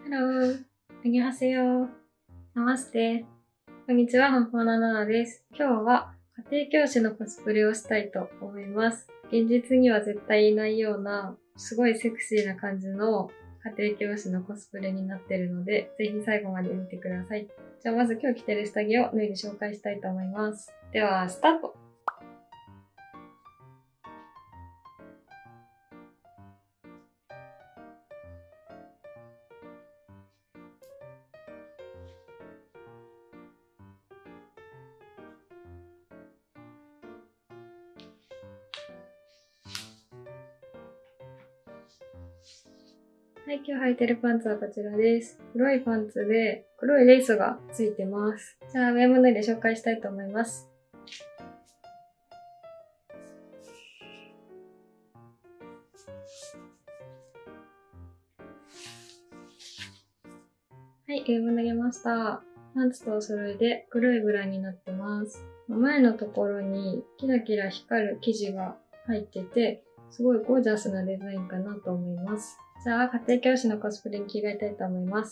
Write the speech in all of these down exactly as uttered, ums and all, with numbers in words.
Hello! こんにちは。ナマステ。こんにちは、ハンパーナナナです。今日は家庭教師のコスプレをしたいと思います。現実には絶対いないような、すごいセクシーな感じの家庭教師のコスプレになってるので、ぜひ最後まで見てください。じゃあまず今日着てる下着を脱いで紹介したいと思います。では、スタート！はい、今日履いてるパンツはこちらです。黒いパンツで黒いレースがついてます。じゃあ上も脱いで紹介したいと思います。はい、上も脱げました。パンツとお揃いで黒いブラになってます。前のところにキラキラ光る生地が入ってて、すごいゴージャスなデザインかなと思います。じゃあ家庭教師のコスプレに着替えたいと思います。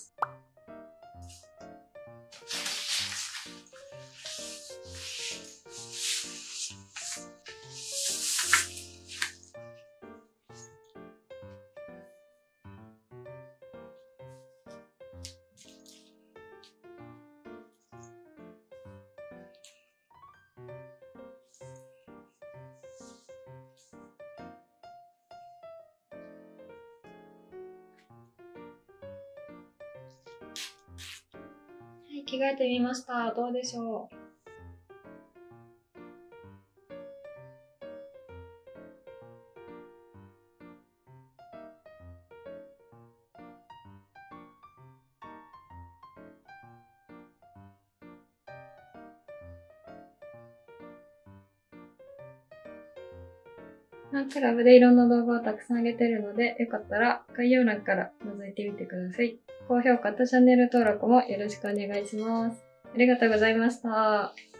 はい、着替えてみました。どうでしょう？ファンクラブでいろんな動画をたくさん上げてるので、よかったら概要欄から覗いてみてください。高評価とチャンネル登録もよろしくお願いします。ありがとうございました。